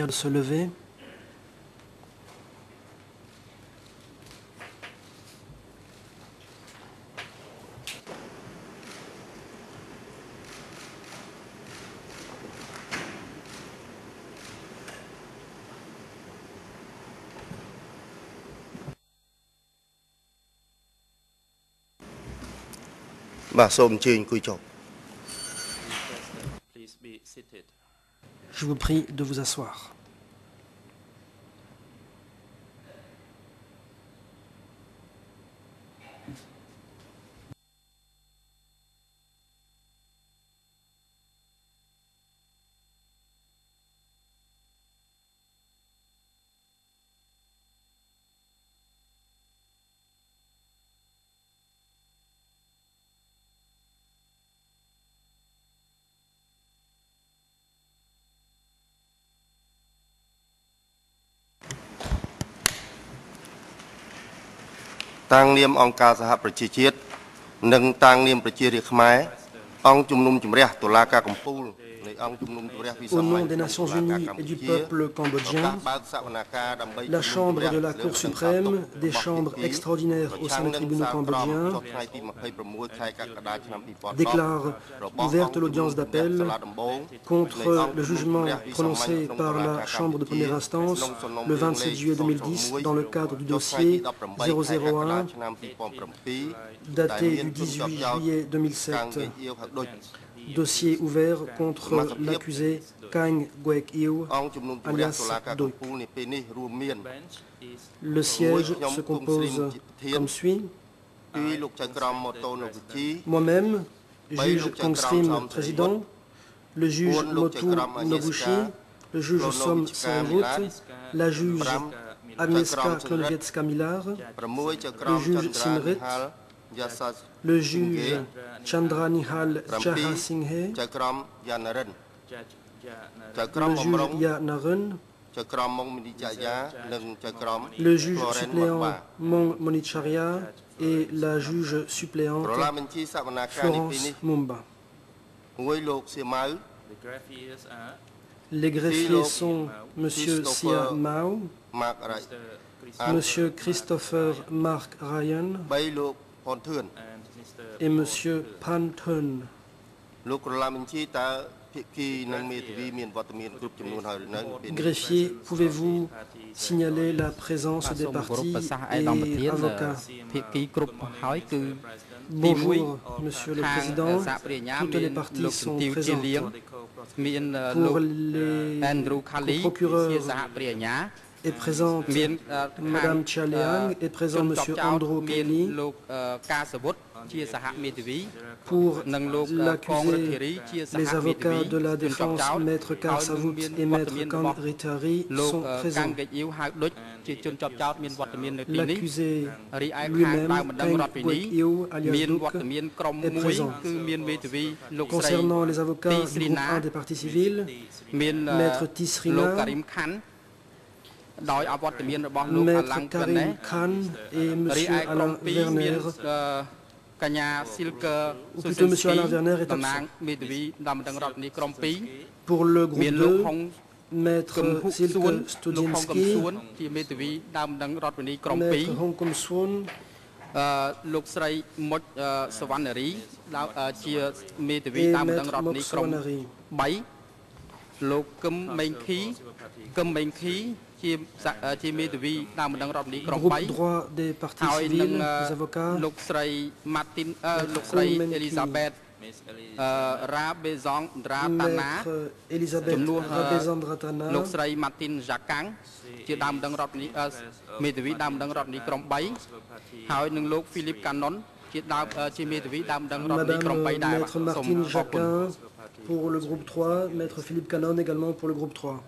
de se lever. Je vous prie de vous asseoir. Tang Niam Angka Saha Prachichit, Neng Tang Niam Prachiri Khmer, Ong Chumnum Chumreh, Tolaka Kampul, Au nom des Nations Unies et du peuple cambodgien, la Chambre de la Cour suprême, des chambres extraordinaires au sein des tribunaux cambodgiens, déclare ouverte l'audience d'appel contre le jugement prononcé par la Chambre de première instance le 27 juillet 2010 dans le cadre du dossier 001 daté du 18 juillet 2007. Dossier ouvert contre l'accusé Kang Guek Yew, alias Doi. Le siège se compose comme suit. Moi-même, juge Kong Srim, président, le juge Motu Noguchi, le juge Som Seremut, la juge Agnieszka Klonwiecka-Millar, le juge Simrit, le juge Chandra Nihal Chahasinghe, le juge Yanarun, le juge suppléant Mong Monicharya et la juge suppléante Florence Mumba. Les greffiers sont M. Sia Mao, M. Christopher Mark Ryan et M. Pan Thun. Greffier, pouvez-vous signaler la présence des parties et avocats? Bonjour, Monsieur le Président. Toutes les parties sont présentes. Pour les procureurs est présente Madame Chia Liang, est présent Monsieur Andrew Kelly. Pour l'accusé, les avocats de la défense, Maître Karsavut et Maître Kang Ritari, sont présents. L'accusé lui-même, Kang Guek Yew, alias Duc, est présent. Concernant les avocats du groupe 1 des parties civiles, Maître Tisrina, Maître Karim Khan et M. Alain Werner, ou plutôt M. Alain Werner est absent. Pour le groupe 2, Maître Silke Studzinski, Maître Hong Kum Swon, et Maître Mok Swanari. Groupe droit des parties civiles, des avocats, Maître Elisabeth Rabezandratana, Maître Martine Jacquin pour le groupe 3, Maître Philippe Cannon également pour le groupe 3.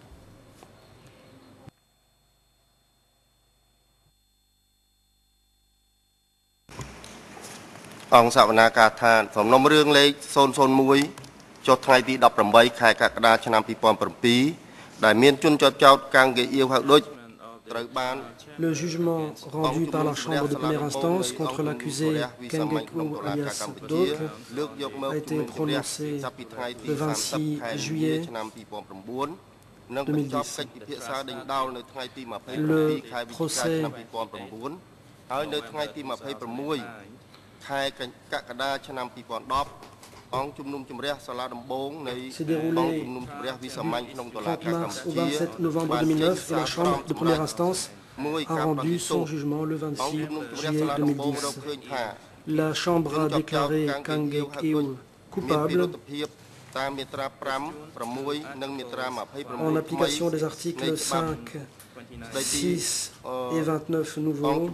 Ông Sạ Na Ca Than, Phòng Nông Rương Lê Sôn Sôn Mui, cho ngày tí đọc rầm bấy khai các đa cho năm Pi Pom Pi, đại miên chun cho cháu càng gây yêu hạng đôi. Le jugement rendu par la Chambre de première instance contre l'accusé Kang Guek Yew alias Duc a été prononcé le 26 juillet 2010. Le procès s'est déroulé du 30 mars au 27 novembre 2009 et la Chambre de première instance a rendu son jugement le 26 juillet 2010. La Chambre a déclaré Kang Geuk-eul coupable en application des articles 5, 6 et 29 nouveaux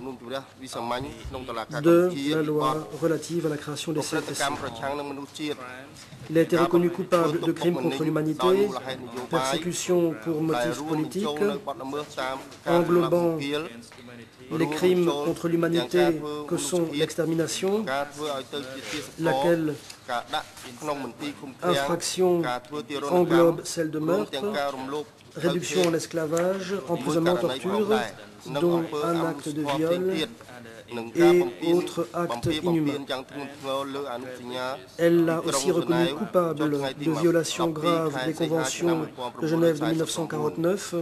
de la loi relative à la création des CETC. Il a été reconnu coupable de crimes contre l'humanité, persécution pour motifs politiques, englobant les crimes contre l'humanité que sont l'extermination, laquelle infraction englobe celle de meurtre, réduction en esclavage, emprisonnement, torture, dont un acte de viol et autres actes inhumains. Elle l'a aussi reconnu coupable de violation grave des conventions de Genève de 1949,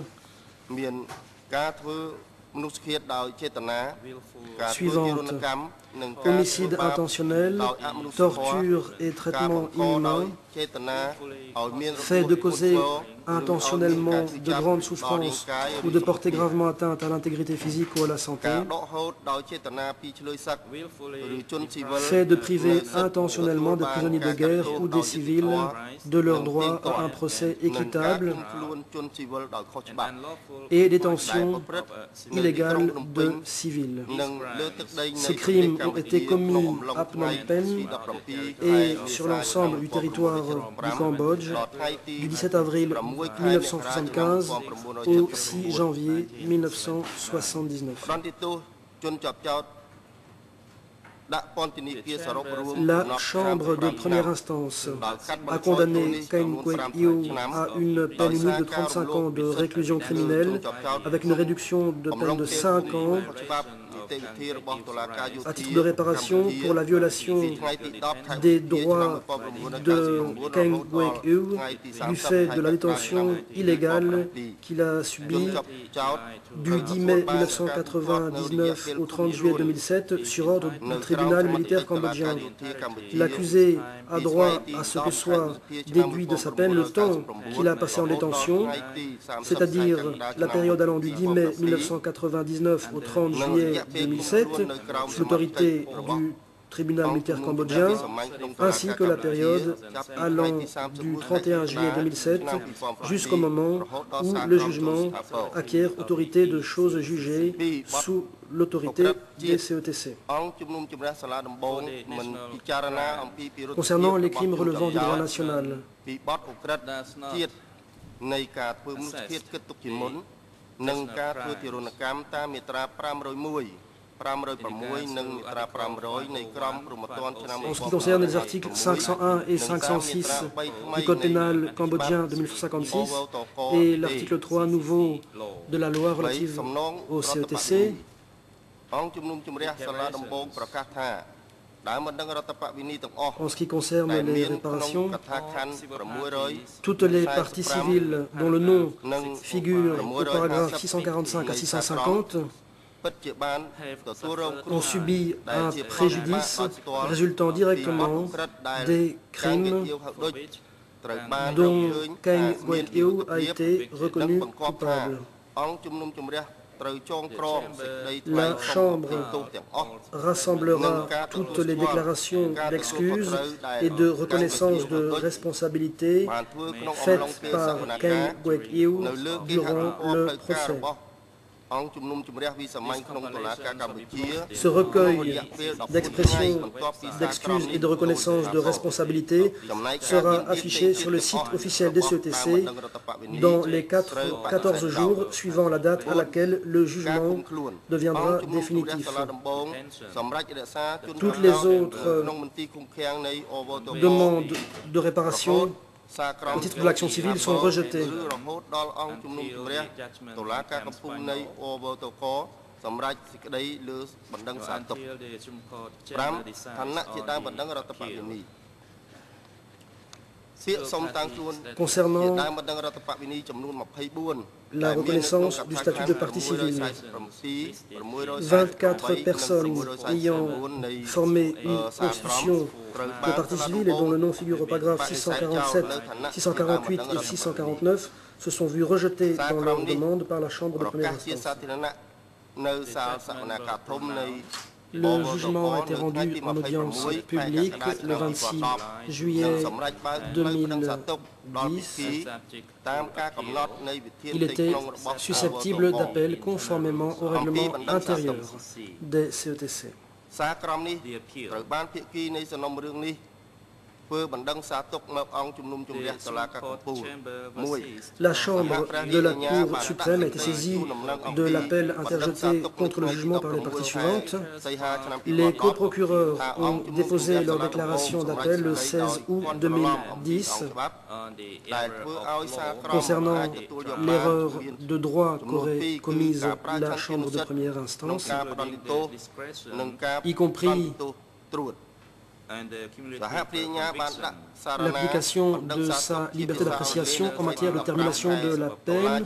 suivantes: homicide intentionnel, torture et traitement inhumain, fait de causer intentionnellement de grandes souffrances ou de porter gravement atteinte à l'intégrité physique ou à la santé, fait de priver intentionnellement des prisonniers de guerre ou des civils de leur droit à un procès équitable et détention illégale de civils. Ces crimes ont été commis à Phnom Penh et sur l'ensemble du territoire du Cambodge du 17 avril 1975 au 6 janvier 1979. La Chambre de première instance a condamné Kang Geuk-eul à une peine unique de 35 ans de réclusion criminelle avec une réduction de peine de 5 ans à titre de réparation pour la violation des droits de Kang Geuk-eul du fait de la détention illégale qu'il a subie du 10 mai 1999 au 30 juillet 2007 sur ordre du tribunal militaire cambodgien. L'accusé a droit à ce que soit déduit de sa peine le temps qu'il a passé en détention, c'est-à-dire la période allant du 10 mai 1999 au 30 juillet 2007, sous l'autorité du tribunal militaire cambodgien, ainsi que la période allant du 31 juillet 2007 jusqu'au moment où le jugement acquiert autorité de choses jugées sous l'autorité des CETC. Concernant les crimes relevant du droit national, en ce qui concerne les articles 501 et 506 du Code pénal cambodgien de 1956 et l'article 3 nouveau de la loi relative au CETC, en ce qui concerne les réparations, toutes les parties civiles dont le nom figure au paragraphe 645 à 650 ont subi un préjudice résultant directement des crimes dont Kang Geuk-eul a été reconnu coupable. La Chambre rassemblera toutes les déclarations d'excuses et de reconnaissance de responsabilité faites par Kang Geuk-eul durant le procès. Ce recueil d'expressions, d'excuses et de reconnaissance de responsabilité sera affiché sur le site officiel des CETC dans les 14 jours suivant la date à laquelle le jugement deviendra définitif. Toutes les autres demandes de réparation au titre de l'action civile sont rejetées. concernant la reconnaissance du statut de partie civile. 24 personnes ayant formé une constitution de partie civile et dont le nom figure au paragraphe 647, 648 et 649 se sont vus rejetés dans leur demande par la Chambre de première instance. Le jugement a été rendu en audience publique le 26 juillet 2010. Il était susceptible d'appel conformément au règlement intérieur des CETC. La Chambre de la Cour suprême a été saisie de l'appel interjeté contre le jugement par les parties suivantes. Les coprocureurs ont déposé leur déclaration d'appel le 16 août 2010 concernant l'erreur de droit qu'aurait commise la Chambre de première instance, y compris l'application de sa liberté d'appréciation en matière de termination de la peine.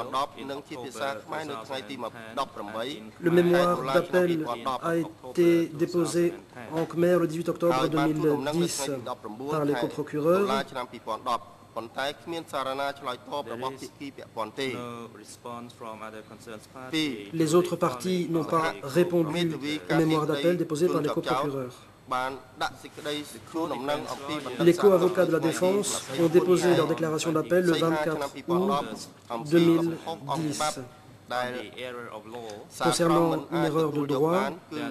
Le mémoire d'appel a été déposé en Khmer le 18 octobre 2010 par les coprocureurs. Les autres parties n'ont pas répondu au mémoire d'appel déposé par les coprocureurs. Les co-avocats de la défense ont déposé leur déclaration d'appel le 24 août 2010 concernant une erreur de droit,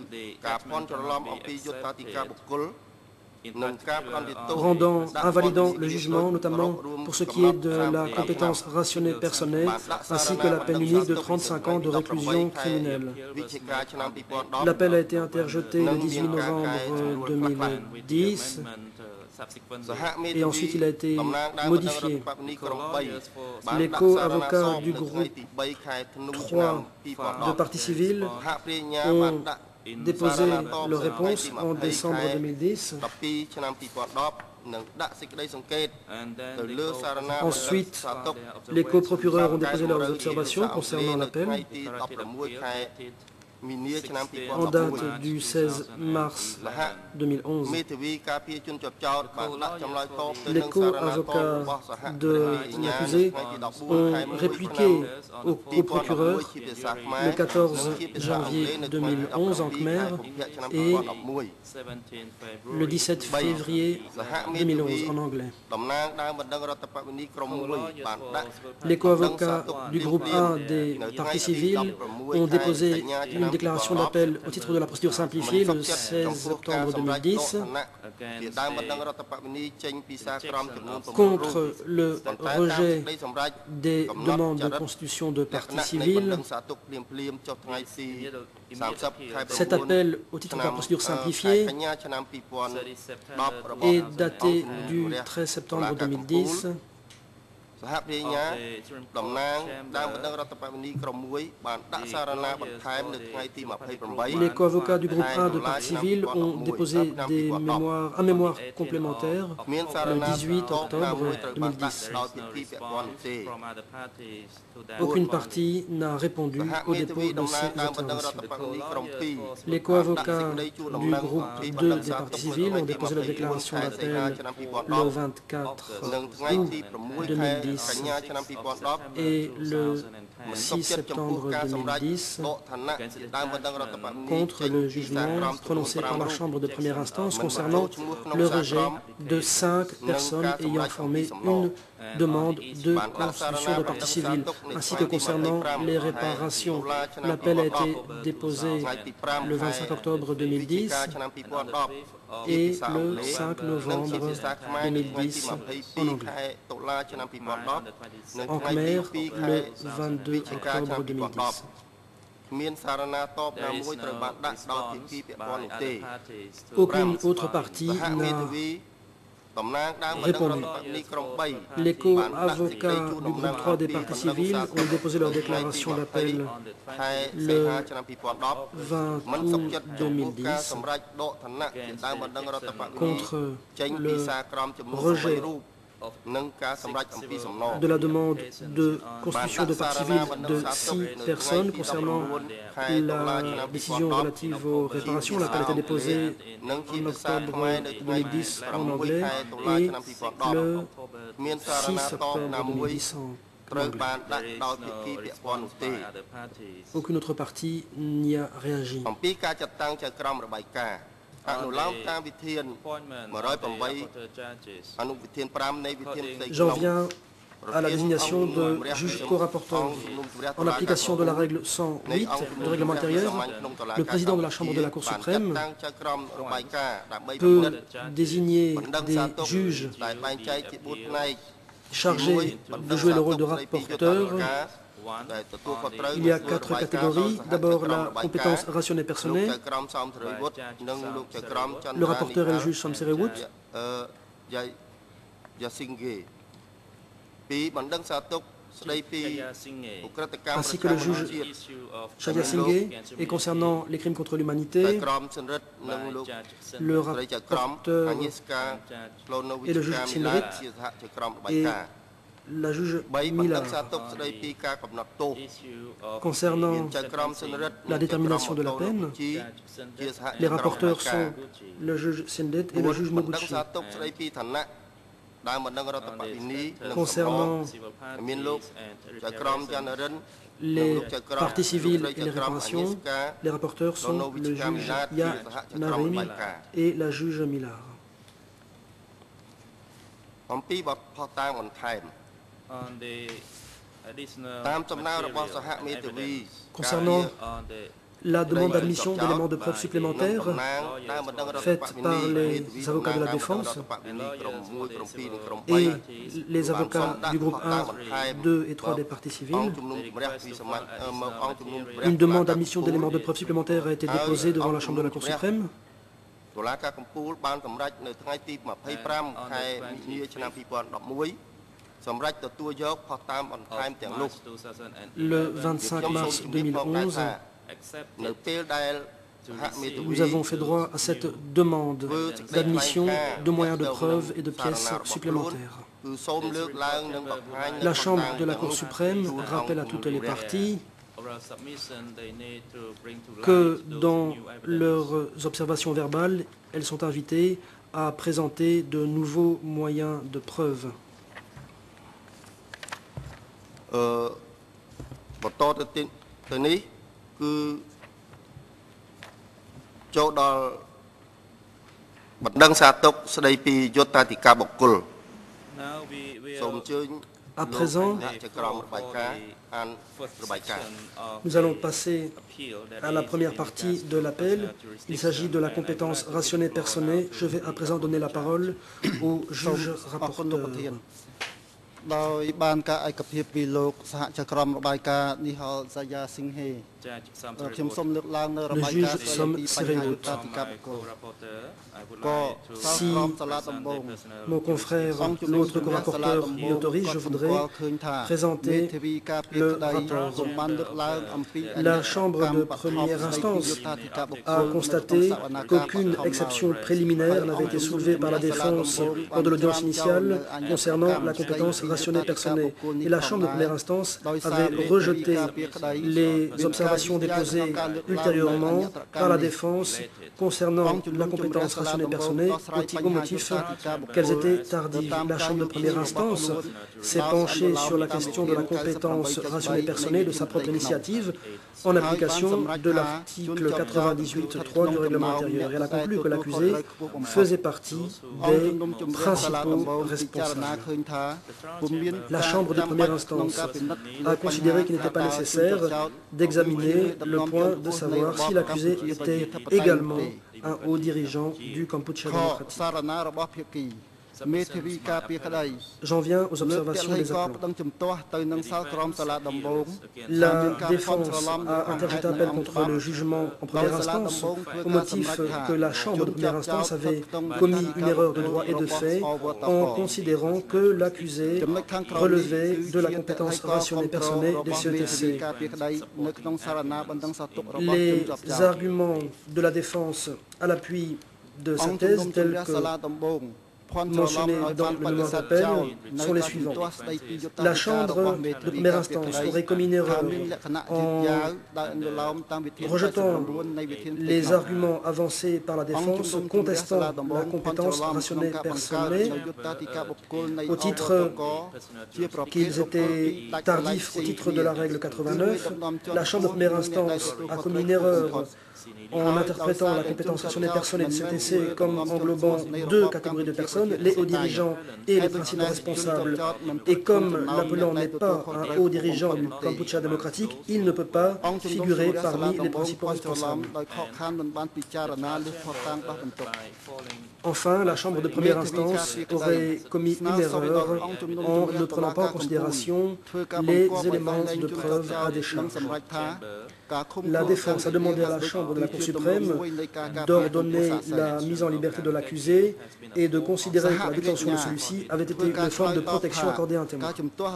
invalidant le jugement, notamment pour ce qui est de la compétence rationnée personnelle, ainsi que la peine unique de 35 ans de réclusion criminelle. L'appel a été interjeté le 18 novembre 2010 et ensuite il a été modifié. Les co-avocats du groupe 3 de partie civile ont déposé leur réponse en décembre 2010. Ensuite, les coprocureurs ont déposé leurs observations concernant l'appel. En date du 16 mars 2011, les co-avocats de l'accusé ont répliqué au procureur le 14 janvier 2011 en Khmer et le 17 février 2011 en anglais. Les co-avocats du groupe 1 des parties civiles ont déposé une déclaration d'appel au titre de la procédure simplifiée le 16 octobre 2010 contre le rejet des demandes de constitution de partie civile. Cet appel au titre de la procédure simplifiée est daté du 13 septembre 2010. Les co-avocats du groupe 1 de partie civile ont déposé un mémoire complémentaire le 18 octobre 2010. Aucune partie n'a répondu au dépôt de ces observations. Les co-avocats du groupe 2 des parties civiles ont déposé la déclaration d'appel le 24 août 2010 et le 6 septembre 2010 contre le jugement prononcé par la Chambre de première instance concernant le rejet de 5 personnes ayant formé une demande de constitution de partie civile, ainsi que concernant les réparations. L'appel a été déposé le 25 octobre 2010 et le 5 novembre 2010 en anglais. En Khmer, le 22 octobre 2010. Aucune autre partie n'a répondu. Les co-avocats du groupe 3 des parties civiles ont déposé leur déclaration d'appel le 20 août 2010 contre le rejet de la demande de constitution de partie civile de 6 personnes concernant la décision relative aux réparations, laquelle a été déposée en octobre 2010 en anglais et le 6 octobre 2010 en anglais. Aucune autre partie n'y a réagi. J'en viens à la désignation de juge co-rapporteur. En application de la règle 108 du règlement intérieur, le président de la Chambre de la Cour suprême peut désigner des juges chargés de jouer le rôle de rapporteur. Il y a 4 catégories. D'abord, la compétence rationnelle personnelle. Le rapporteur est le juge Somserewut. Ainsi que le juge Chaya Singhe. Et concernant les crimes contre l'humanité, le rapporteur et le juge Sinrit et la juge Miller. Concernant la détermination de la peine, les rapporteurs sont le juge Sindet et le juge Noguchi. Concernant les parties civiles et les réparations, les rapporteurs sont le juge Ya Narim et la juge Millar. Concernant la demande d'admission d'éléments de preuve supplémentaires faite par les avocats de la défense et les avocats du groupe 1, 2 et 3 des parties civiles, une demande d'admission d'éléments de preuve supplémentaires a été déposée devant la Chambre de la Cour suprême. Le 25 mars 2011, nous avons fait droit à cette demande d'admission de moyens de preuve et de pièces supplémentaires. La Chambre de la Cour suprême rappelle à toutes les parties que dans leurs observations verbales, elles sont invitées à présenter de nouveaux moyens de preuve. À présent, nous allons passer à la première partie de l'appel. Il s'agit de la compétence rationnelle personnelle. Je vais à présent donner la parole au juge rapporteur. Le juge Somserewut. Si mon confrère, l'autre co-rapporteur, m'y autorise, je voudrais présenter le rapport. La Chambre de première instance a constaté qu'aucune exception préliminaire n'avait été soulevée par la défense lors de l'audience initiale concernant la compétence rationnelle personnelle. Et la Chambre de première instance avait rejeté les observations déposées ultérieurement par la défense concernant la compétence rationnelle personnelle au motif qu'elles étaient tardives. La Chambre de première instance s'est penchée sur la question de la compétence rationnelle personnelle de sa propre initiative en application de l'article 98.3 du règlement intérieur. Elle a conclu que l'accusé faisait partie des principaux responsables. La Chambre de première instance a considéré qu'il n'était pas nécessaire d'examiner le point de savoir si l'accusé était également un haut dirigeant du Kampuchea démocratique. J'en viens aux observations des appelants. La défense a interjeté appel contre le jugement en première instance au motif que la Chambre de première instance avait commis une erreur de droit et de fait en considérant que l'accusé relevait de la compétence rationnelle personnelle des CETC. Les arguments de la défense à l'appui de sa thèse, tels que mentionnés dans le mémoire d'appel sont les suivants. La Chambre de première instance aurait commis une erreur en rejetant les arguments avancés par la défense contestant la compétence rationnée personnelle au titre qu'ils étaient tardifs au titre de la règle 89. La Chambre de première instance a commis une erreur en interprétant la compétence rationnelle personnelle de CTC comme englobant deux catégories de personnes, les hauts dirigeants et les principaux responsables. Et comme l'appelant n'est pas un haut dirigeant du Kampuchea démocratique, il ne peut pas figurer parmi les principaux responsables. Enfin, la Chambre de première instance aurait commis une erreur en ne prenant pas en considération les éléments de preuve à décharge. La défense a demandé à la Chambre de la Cour suprême d'ordonner la mise en liberté de l'accusé et de considérer que la détention de celui-ci avait été une forme de protection accordée à un témoin.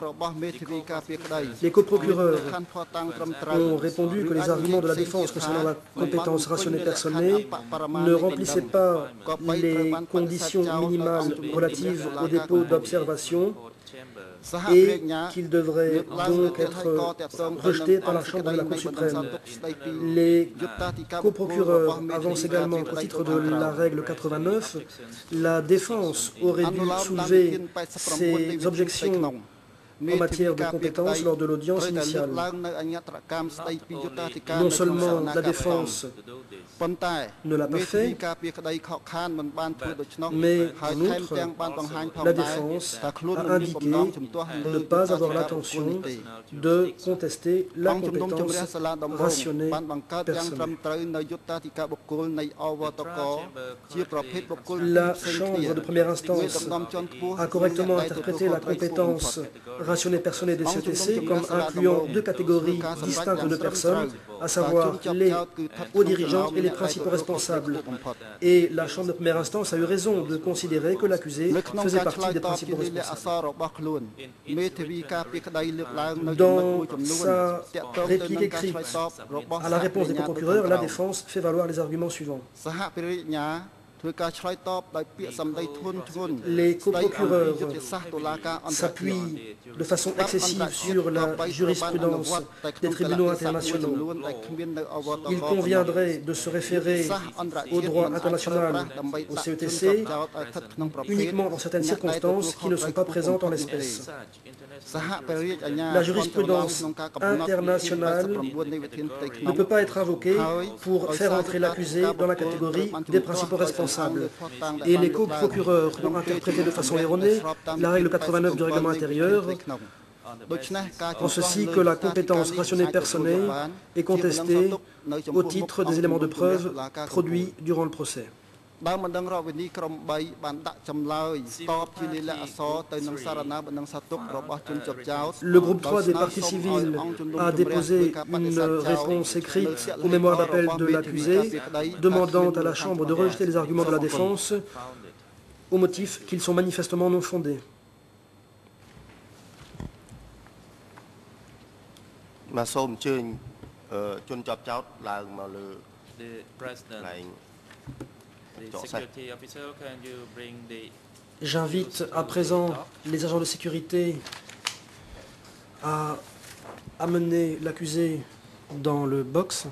Les coprocureurs ont répondu que les arguments de la défense concernant la compétence rationnelle personnelle ne remplissaient pas les conditions minimales relatives au dépôt d'observation et qu'il devrait donc être rejeté par la Chambre de la Cour suprême. Les coprocureurs avancent également qu'au titre de la règle 89, la défense aurait dû soulever ses objections en matière de compétences lors de l'audience initiale. Non seulement la défense ne l'a pas fait, mais en outre, la défense a indiqué ne pas avoir l'intention de contester la compétence rationnelle personnelle. La Chambre de première instance a correctement interprété la compétence rationnelle personnelle des CTC comme incluant deux catégories distinctes de personnes, à savoir les hauts dirigeants et les principaux responsables. Et la Chambre de première instance a eu raison de considérer que l'accusé faisait partie des principaux responsables. Dans sa réplique écrite à la réponse des procureurs, la défense fait valoir les arguments suivants. Les coprocureurs s'appuient de façon excessive sur la jurisprudence des tribunaux internationaux. Il conviendrait de se référer au droit international, au CETC, uniquement dans certaines circonstances qui ne sont pas présentes en l'espèce. La jurisprudence internationale ne peut pas être invoquée pour faire entrer l'accusé dans la catégorie des principaux responsables. Et les co-procureurs ont interprété de façon erronée la règle 89 du règlement intérieur, en ceci que la compétence rationnelle personnelle est contestée au titre des éléments de preuve produits durant le procès. Le groupe 3 des parties civiles a déposé une réponse écrite au mémoire d'appel de l'accusé, demandant à la Chambre de rejeter les arguments de la défense au motif qu'ils sont manifestement non fondés. J'invite à présent les agents de sécurité à amener l'accusé dans le box.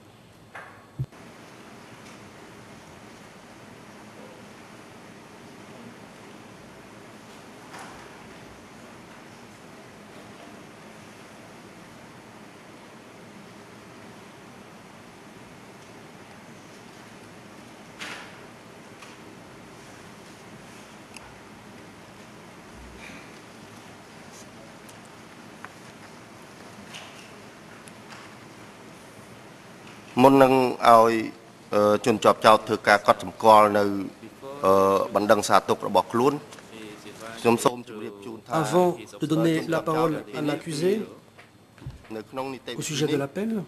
Avant de donner la parole à l'accusé au sujet de l'appel,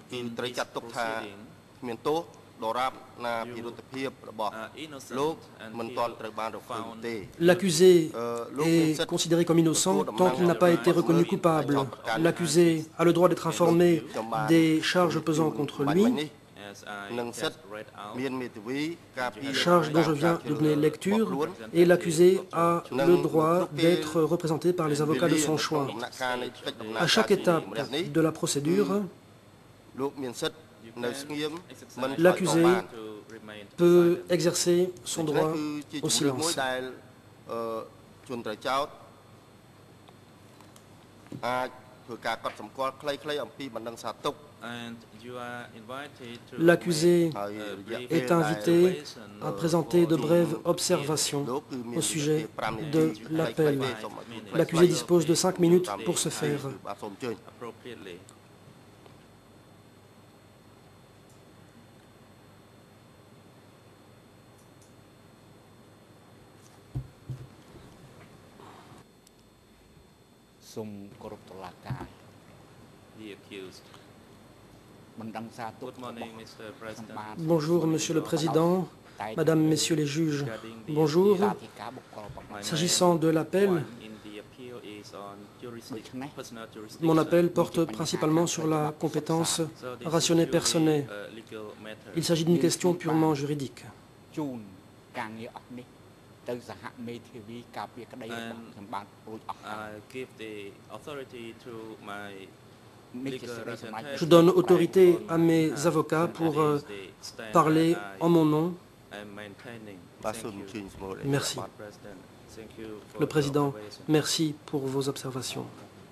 l'accusé est considéré comme innocent tant qu'il n'a pas été reconnu coupable. L'accusé a le droit d'être informé des charges pesant contre lui charge dont je viens de donner lecture, et l'accusé a le droit d'être représenté par les avocats de son choix. À chaque étape de la procédure, l'accusé peut exercer son droit au silence. L'accusé est invité à présenter de brèves observations au sujet de l'appel. L'accusé dispose de 5 minutes pour ce faire. Bonjour, Monsieur le Président, Madame, Messieurs les juges. Bonjour. S'agissant de l'appel, mon appel porte principalement sur la compétence rationnée personnelle. Il s'agit d'une question purement juridique. Je donne autorité à mes avocats pour parler en mon nom. Merci. Le Président, merci pour vos observations.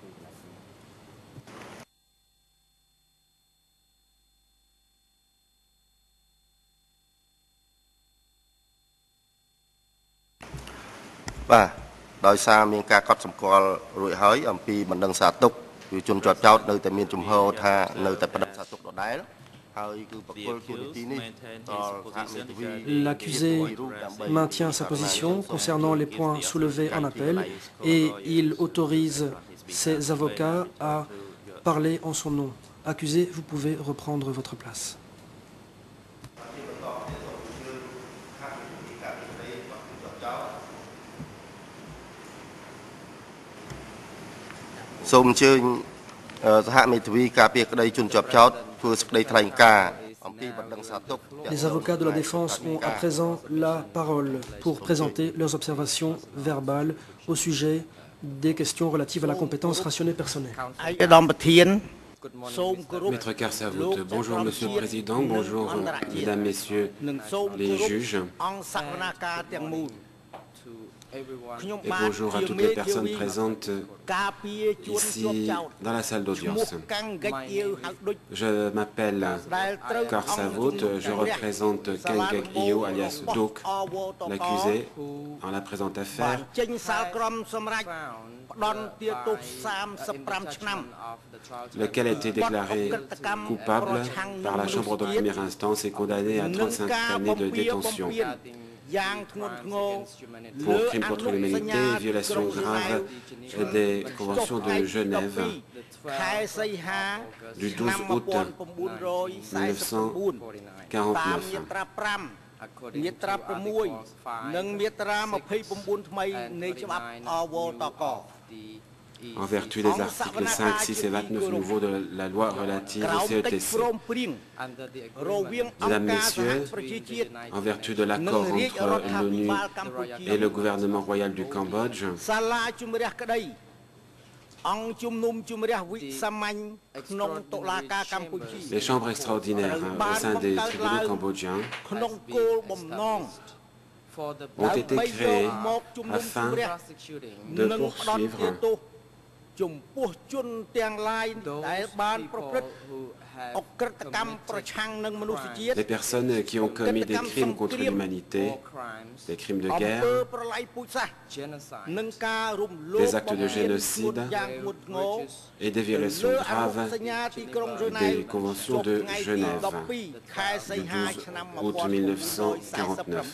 L'accusé maintient sa position concernant les points soulevés en appel et il autorise ses avocats à parler en son nom. Accusé, vous pouvez reprendre votre place. Les avocats de la défense ont à présent la parole pour présenter leurs observations verbales au sujet des questions relatives à la compétence rationnée personnelle. Maître Karsavout, bonjour Monsieur le Président, bonjour Mesdames, Messieurs les juges. Et bonjour à toutes les personnes présentes ici dans la salle d'audience. Je m'appelle Karsavout, je représente Kangek Iyo alias Dok, l'accusé en la présente affaire, lequel a été déclaré coupable par la Chambre de première instance et condamné à 35 années de détention pour crimes contre l'humanité et violation grave des conventions de Genève du 12 août 1949. En vertu des articles 5, 6 et 29 nouveaux de la loi relative au CETC. Mesdames, Messieurs, en vertu de l'accord entre l'ONU et le gouvernement royal du Cambodge, les chambres extraordinaires au sein des tribunaux cambodgiens ont été créées afin de poursuivre les personnes qui ont commis des crimes contre l'humanité, des crimes de guerre, des actes de génocide et des violations graves des conventions de Genève du 12 août 1949.